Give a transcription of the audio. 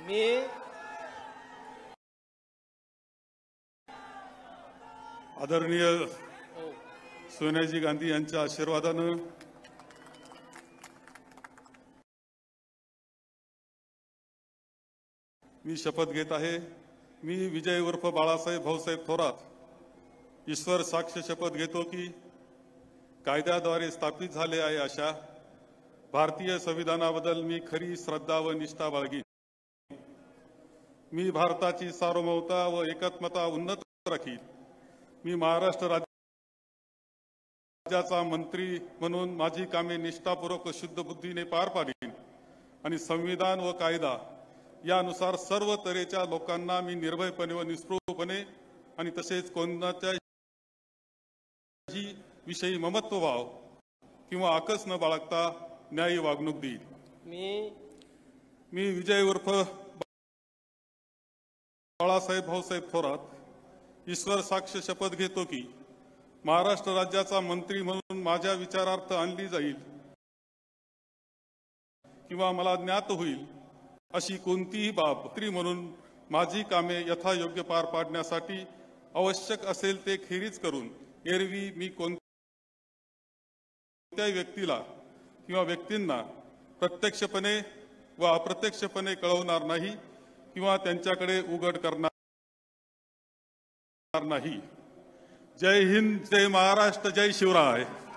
मी आदरणीय सोनियाजी गांधी यांच्या आशीर्वादानं मी शपथ घेत आहे। मी विजय उर्फ बाळासाहेब भाऊसाहेब थोरात ईश्वर साक्ष शपथ घेतो की कायद्याद्वारे स्थापित झाले आहे अशा भारतीय संविधानाबद्दल मी खरी श्रद्धा व निष्ठा बाळगीन। मी भारताची सार्वभौमता व एकात्मता उन्नत राखीन। मी महाराष्ट्र राज्याचा मंत्री म्हणून माझी कामे निष्ठापूर्वक व शुद्ध बुद्धीने पार पाडीन आणि संविधान व कायदा यानुसार सर्व तऱ्हेच्या लोकांना मी निर्भयपणे व निस्पृहपणे आणि तसेच कोणत्याही विषयी ममत्व भाव किंवा आकस न बाळगता न्यायी वागणूक देईल। मी विजय उर्फ बाळासाहेब भाऊसाहेब थोरात ईश्वर साक्ष शपथ घेतो की महाराष्ट्र राज्याचा मंत्री म्हणून माझ्या विचारार्थ आणली जाईल किंवा मला ज्ञात होईल अशी कोणतीही बाब मंत्री म्हणून माझी कामे यथायोग्य पार पाडण्यासाठी आवश्यक असेल ते खेरीज करून एरवी मी कोणत्याही व्यक्तीला किंवा व्यक्तींना प्रत्यक्षपणे व अप्रत्यक्षपणे कळवणार नाही किंवा त्यांच्याकडे उघड करणार नाही। जय हिंद, जय महाराष्ट्र, जय शिवराय।